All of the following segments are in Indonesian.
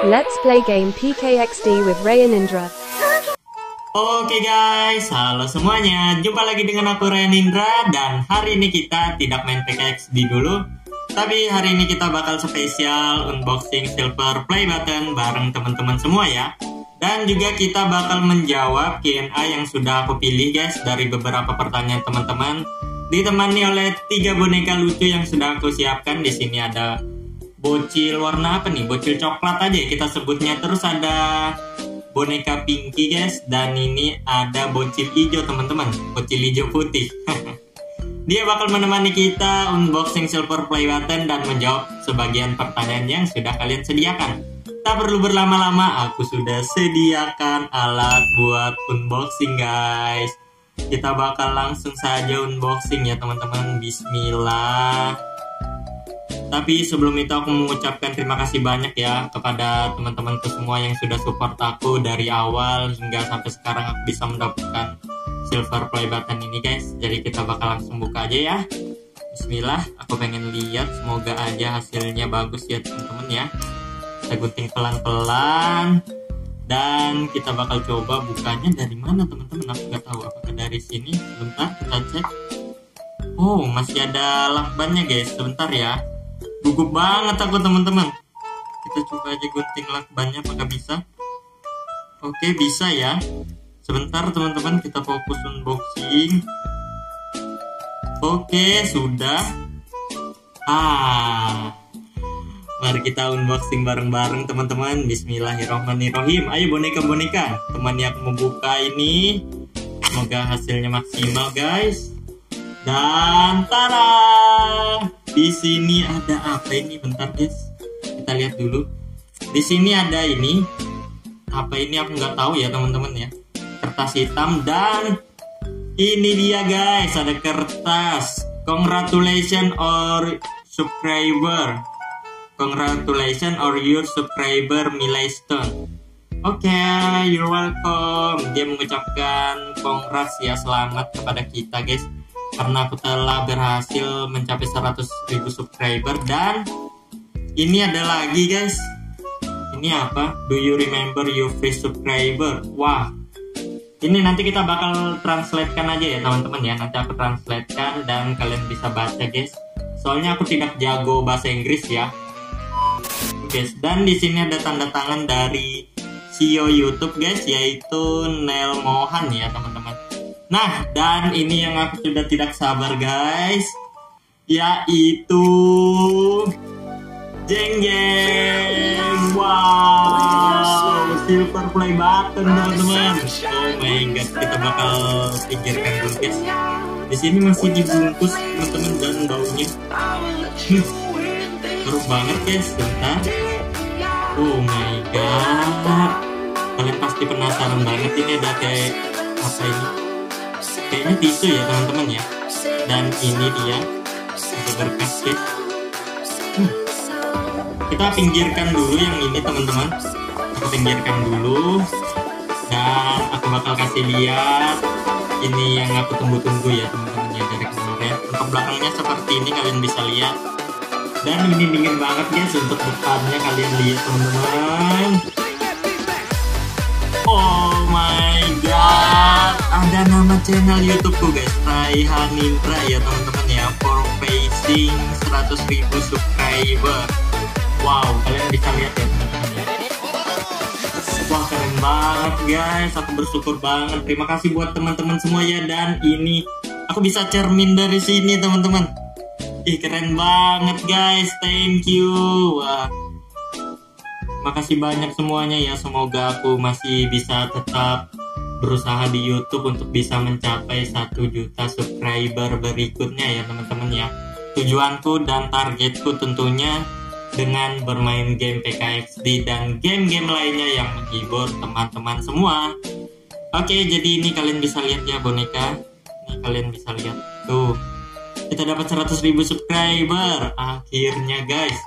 Let's play game PKXD with Ray and Indra. Oke guys, halo semuanya. Jumpa lagi dengan aku Ray and Indra. Dan hari ini kita tidak main PKXD dulu, tapi hari ini kita bakal spesial unboxing Silver Play Button bareng teman-teman semua ya. Dan juga kita bakal menjawab Q&A yang sudah aku pilih guys dari beberapa pertanyaan teman-teman. Ditemani oleh 3 boneka lucu yang sudah aku siapkan. Di sini ada bocil warna apa nih? Bocil coklat aja ya kita sebutnya. Terus ada boneka Pinky guys. Dan ini ada bocil hijau teman-teman. Bocil hijau putih. Dia bakal menemani kita unboxing Silver Play Button dan menjawab sebagian pertanyaan yang sudah kalian sediakan. Tak perlu berlama-lama, aku sudah sediakan alat buat unboxing guys. Kita bakal langsung saja unboxing ya teman-teman. Bismillah. Tapi sebelum itu aku mengucapkan terima kasih banyak ya kepada teman-temanku semua yang sudah support aku dari awal hingga sampai sekarang aku bisa mendapatkan Silver Play Button ini guys. Jadi kita bakal langsung buka aja ya. Bismillah, aku pengen lihat, semoga aja hasilnya bagus ya teman-teman ya. Kita gunting pelan-pelan. Dan kita bakal coba bukanya dari mana teman-teman. Aku nggak tahu apakah dari sini. Sebentar kita cek. Oh, masih ada lakbannya guys. Sebentar ya. Gugup banget aku teman-teman. Kita coba aja gunting lakbannya apakah bisa. Oke, bisa ya. Sebentar teman-teman, kita fokus unboxing. Oke, sudah. Mari kita unboxing bareng-bareng teman-teman. Bismillahirrahmanirrahim. Ayo boneka-boneka, temani aku membuka ini. Semoga hasilnya maksimal guys. Dan tada! Di sini ada apa ini? Bentar guys. Kita lihat dulu. Di sini ada ini. Apa ini aku nggak tahu ya teman-teman ya. Kertas hitam dan ini dia guys. Ada kertas. Congratulations or subscriber. Congratulations or your subscriber milestone. Oke, you're welcome. Dia mengucapkan congrats ya, selamat kepada kita guys. Karena aku telah berhasil mencapai 100.000 subscriber. Dan ini ada lagi guys. Ini apa? Do you remember your free subscriber? Wah, ini nanti kita bakal translatekan aja ya teman-teman ya. Nanti aku translatekan dan kalian bisa baca guys. Soalnya aku tidak jago bahasa Inggris ya. Guys, dan di sini ada tanda tangan dari CEO YouTube guys, yaitu Neil Mohan ya teman-teman. Nah, dan ini yang aku sudah tidak sabar guys, yaitu jeng jeng. Wow, Silver Play Button teman-teman. Oh my god, kita bakal pikirkan dulu guys. Di sini masih dibungkus teman-teman dan baunya seru banget guys. Bentar. Oh my god, kalian pasti penasaran banget ini ada kayak apa ini. Kayaknya tisu ya teman-teman ya. Dan ini dia ada berkas guys. Kita pinggirkan dulu yang ini teman-teman. Aku pinggirkan dulu. Dan aku bakal kasih lihat ini yang aku tunggu-tunggu ya teman-teman ya dari kemarin. Untuk belakangnya seperti ini kalian bisa lihat. Dan ini dingin banget guys. Untuk depannya kalian lihat teman-teman. Oh my god, ada nama channel YouTubeku guys, Raihan Indra ya teman-teman ya, for facing 100.000 subscriber. Wow, kalian bisa lihat ya teman-teman ya. Wah, keren banget guys. Aku bersyukur banget. Terima kasih buat teman-teman semua ya. Dan ini aku bisa cermin dari sini teman-teman. Ih, keren banget guys. Thank you. Wah, makasih banyak semuanya ya. Semoga aku masih bisa tetap berusaha di YouTube untuk bisa mencapai 1 juta subscriber berikutnya ya teman-teman ya. Tujuanku dan targetku tentunya dengan bermain game PKXD dan game-game lainnya yang menghibur teman-teman semua. Oke, jadi ini kalian bisa lihat ya boneka. Ini kalian bisa lihat tuh. Kita dapat 100.000 subscriber akhirnya guys.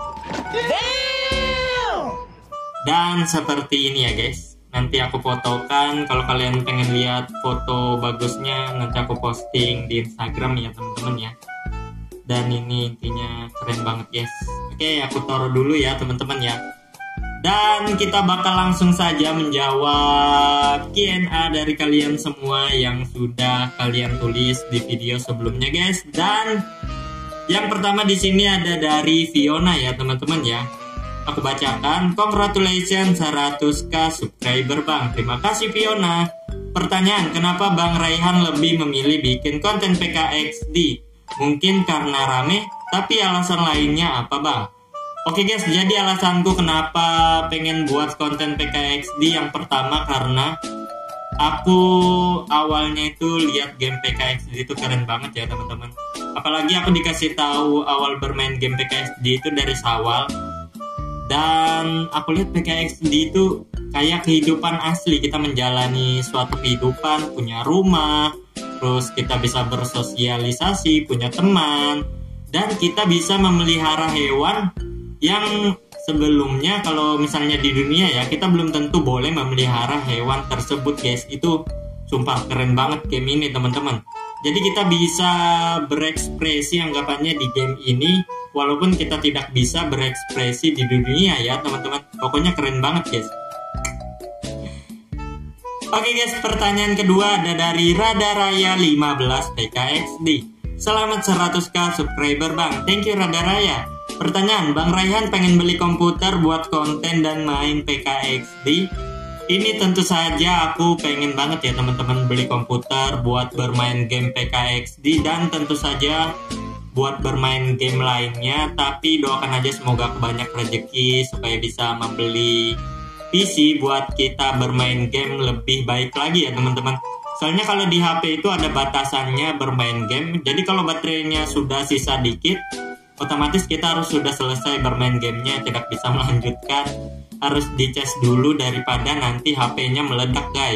Dan seperti ini ya guys. Nanti aku fotokan. Kalau kalian pengen lihat foto bagusnya, nanti aku posting di Instagram ya teman-teman ya. Dan ini intinya keren banget guys. Oke, aku taruh dulu ya teman-teman ya. Dan kita bakal langsung saja menjawab Q&A dari kalian semua yang sudah kalian tulis di video sebelumnya guys. Dan yang pertama di sini ada dari Fiona ya teman-teman ya. Aku bacakan, congratulations 100k subscriber bang. Terima kasih Fiona. Pertanyaan, kenapa Bang Raihan lebih memilih bikin konten PKXD? Mungkin karena rame, tapi alasan lainnya apa bang? Oke guys, jadi alasanku kenapa pengen buat konten PKXD yang pertama karena aku awalnya itu lihat game PKXD itu keren banget ya teman-teman. Apalagi aku dikasih tahu awal bermain game PKXD itu dari Sawal. Dan aku lihat PKXD itu kayak kehidupan asli, kita menjalani suatu kehidupan, punya rumah, terus kita bisa bersosialisasi, punya teman, dan kita bisa memelihara hewan yang sebelumnya kalau misalnya di dunia ya kita belum tentu boleh memelihara hewan tersebut guys. Itu sumpah keren banget game ini teman-teman. Jadi kita bisa berekspresi anggapannya di game ini walaupun kita tidak bisa berekspresi di dunia ya teman-teman. Pokoknya keren banget guys. Oke guys, pertanyaan kedua ada dari Radaraya 15 PKXD. Selamat 100k subscriber bang. Thank you Radaraya. Pertanyaan, Bang Raihan pengen beli komputer buat konten dan main PKXD? Ini tentu saja aku pengen banget ya teman-teman beli komputer buat bermain game PKXD dan tentu saja buat bermain game lainnya. Tapi doakan aja semoga aku banyak rezeki supaya bisa membeli PC buat kita bermain game lebih baik lagi ya teman-teman. Soalnya kalau di HP itu ada batasannya bermain game. Jadi kalau baterainya sudah sisa dikit, otomatis kita harus sudah selesai bermain gamenya, tidak bisa melanjutkan, harus dicas dulu daripada nanti HP-nya meledak guys.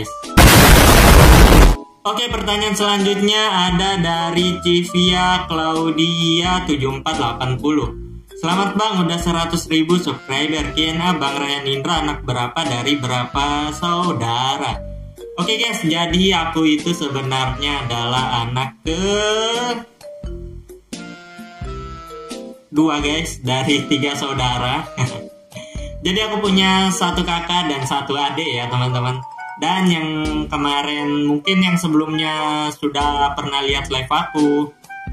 Oke, pertanyaan selanjutnya ada dari Civia Claudia 7480. Selamat bang, udah 100.000 subscriber. Kira Bang Raihan Indra anak berapa dari berapa saudara? Oke guys, jadi aku itu sebenarnya adalah anak ke 2 guys dari 3 saudara. Jadi aku punya 1 kakak dan 1 adik ya teman-teman. Dan yang kemarin mungkin yang sebelumnya sudah pernah lihat live aku.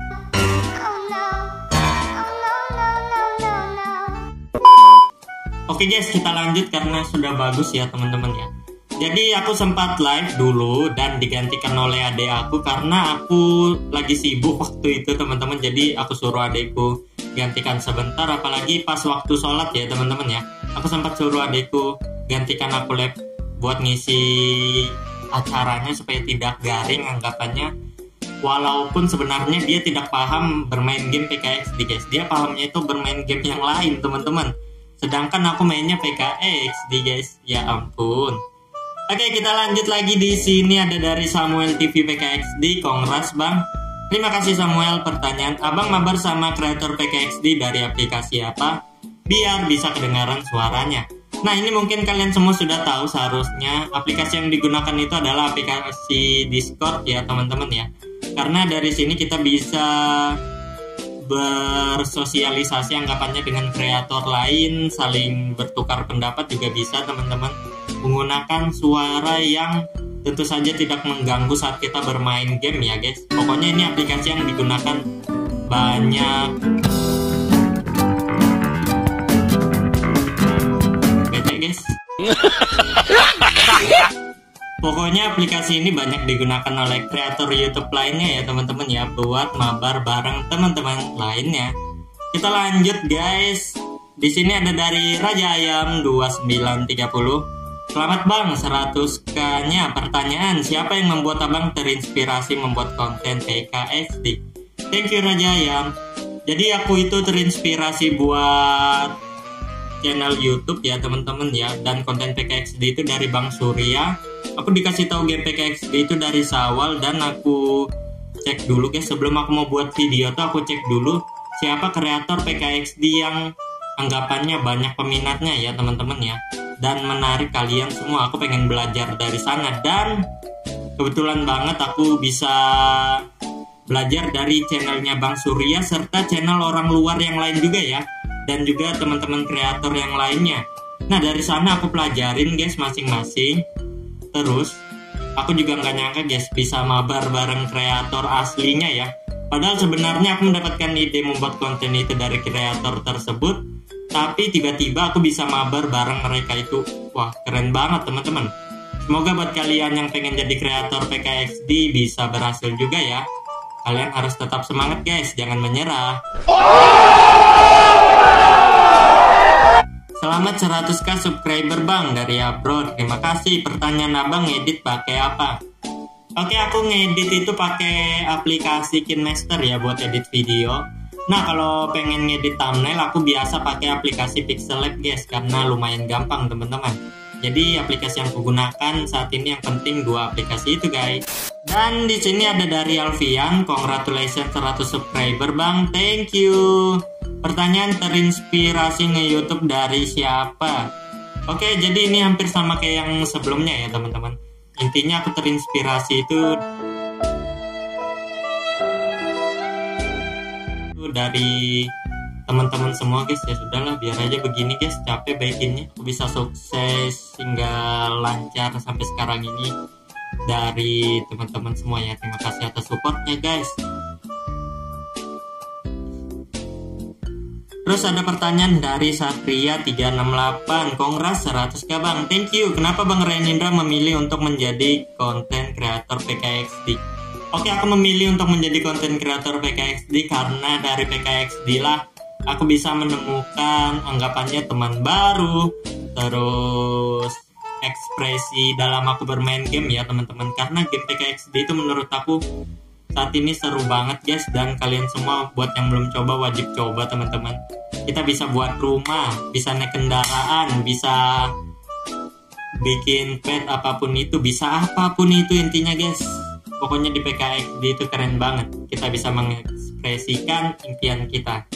Oke guys, kita lanjut karena sudah bagus ya teman-teman ya. Jadi aku sempat live dulu dan digantikan oleh adik aku karena aku lagi sibuk waktu itu teman-teman. Jadi aku suruh adikku gantikan sebentar, apalagi pas waktu sholat ya teman-teman ya. Aku sempat suruh adikku gantikan aku live buat ngisi acaranya supaya tidak garing anggapannya. Walaupun sebenarnya dia tidak paham bermain game PKXD guys. Dia pahamnya itu bermain game yang lain teman-teman. Sedangkan aku mainnya PKXD guys. Ya ampun. Oke, kita lanjut lagi. Di sini ada dari Samuel TV PKXD. Kongres bang. Terima kasih Samuel. Pertanyaan, abang mabar sama kreator PKXD dari aplikasi apa? Biar bisa kedengaran suaranya. Nah, ini mungkin kalian semua sudah tahu seharusnya. Aplikasi yang digunakan itu adalah aplikasi Discord ya teman-teman ya. Karena dari sini kita bisa bersosialisasi anggapannya dengan kreator lain, saling bertukar pendapat juga bisa teman-teman. Menggunakan suara yang tentu saja tidak mengganggu saat kita bermain game ya guys. Pokoknya ini aplikasi yang digunakan banyak. Bete guys. Pokoknya aplikasi ini banyak digunakan oleh kreator YouTube lainnya ya teman-teman ya, buat mabar bareng teman-teman lainnya. Kita lanjut guys. Di sini ada dari Raja Ayam 2930. Selamat bang, 100k-nya. Pertanyaan, siapa yang membuat abang terinspirasi membuat konten PKXD? Thank you Raja Ayam. Jadi aku itu terinspirasi buat channel YouTube ya teman-teman ya, dan konten PKXD itu dari Bang Surya. Aku dikasih tahu game PKXD itu dari Sawal dan aku cek dulu guys. Sebelum aku mau buat video tuh aku cek dulu siapa kreator PKXD yang anggapannya banyak peminatnya ya teman-teman ya, dan menarik kalian semua. Aku pengen belajar dari sana dan kebetulan banget aku bisa belajar dari channelnya Bang Surya serta channel orang luar yang lain juga ya, dan juga teman-teman kreator yang lainnya. Nah dari sana aku pelajarin guys masing-masing. Terus aku juga nggak nyangka guys bisa mabar bareng kreator aslinya ya. Padahal sebenarnya aku mendapatkan ide membuat konten itu dari kreator tersebut, tapi tiba-tiba aku bisa mabar bareng mereka itu. Wah keren banget teman-teman. Semoga buat kalian yang pengen jadi kreator PKXD bisa berhasil juga ya. Kalian harus tetap semangat guys, jangan menyerah. Selamat 100k subscriber bang dari abroad. Terima kasih. Pertanyaan abang, ngedit pakai apa? Oke, aku ngedit itu pakai aplikasi KineMaster ya buat edit video. Nah kalau pengen ngedit thumbnail aku biasa pakai aplikasi Pixel Lab guys, karena lumayan gampang teman-teman. Jadi aplikasi yang kugunakan saat ini yang penting dua aplikasi itu guys. Dan di sini ada dari Alfian, congratulations 100 subscriber bang, thank you. Pertanyaan, terinspirasi nge-YouTube dari siapa? Oke, jadi ini hampir sama kayak yang sebelumnya ya teman-teman. Intinya aku terinspirasi itu dari teman-teman semua guys. Ya sudahlah, biar aja begini guys, capek bikinnya. Aku bisa sukses hingga lancar sampai sekarang ini dari teman-teman semua ya. Terima kasih atas supportnya guys. Terus ada pertanyaan dari Satria 368, kongres 100k bang, thank you. Kenapa bang Renindra memilih untuk menjadi konten kreator PKXD? Oke, aku memilih untuk menjadi konten kreator PKXD karena dari PKXD lah aku bisa menemukan anggapannya teman baru, terus ekspresi dalam aku bermain game ya teman-teman. Karena game PKXD itu menurut aku saat ini seru banget guys, dan kalian semua buat yang belum coba wajib coba teman-teman. Kita bisa buat rumah, bisa naik kendaraan, bisa bikin pet, apapun itu, bisa apapun itu intinya guys. Pokoknya di PKXD itu keren banget. Kita bisa mengekspresikan impian kita.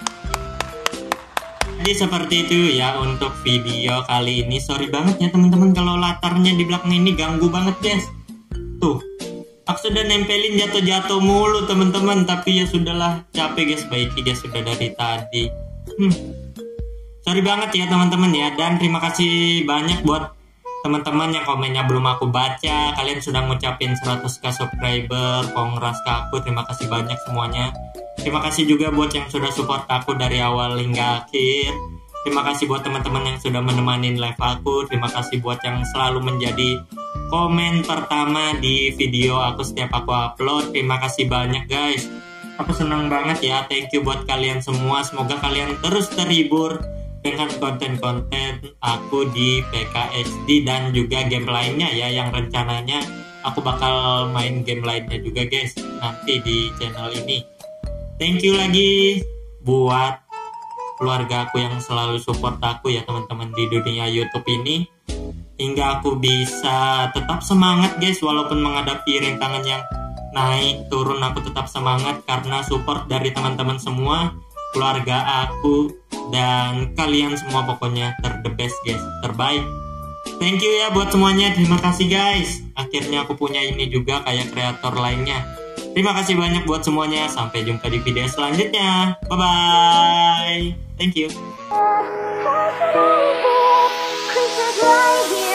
Jadi seperti itu ya untuk video kali ini. Sorry banget ya teman-teman kalau latarnya di belakang ini ganggu banget guys. Tuh, aku sudah nempelin jatuh-jatuh mulu teman-teman, tapi ya sudahlah, capek guys, baiki guys sudah dari tadi. Sorry banget ya teman-teman ya, dan terima kasih banyak buat teman-teman yang komennya belum aku baca. Kalian sudah ngucapin 100k subscriber, kongres ke aku, terima kasih banyak semuanya. Terima kasih juga buat yang sudah support aku dari awal hingga akhir. Terima kasih buat teman-teman yang sudah menemani live aku. Terima kasih buat yang selalu menjadi komen pertama di video aku setiap aku upload. Terima kasih banyak guys. Aku senang banget ya. Thank you buat kalian semua. Semoga kalian terus terhibur dengan konten-konten aku di PKXD dan juga game lainnya ya, yang rencananya aku bakal main game lainnya juga guys nanti di channel ini. Thank you lagi buat keluarga aku yang selalu support aku ya teman-teman di dunia YouTube ini, hingga aku bisa tetap semangat guys walaupun menghadapi rintangan yang naik turun. Aku tetap semangat karena support dari teman-teman semua, keluarga aku dan kalian semua. Pokoknya the best guys, terbaik. Thank you ya buat semuanya, terima kasih guys. Akhirnya aku punya ini juga kayak kreator lainnya. Terima kasih banyak buat semuanya. Sampai jumpa di video selanjutnya. Bye bye. Thank you.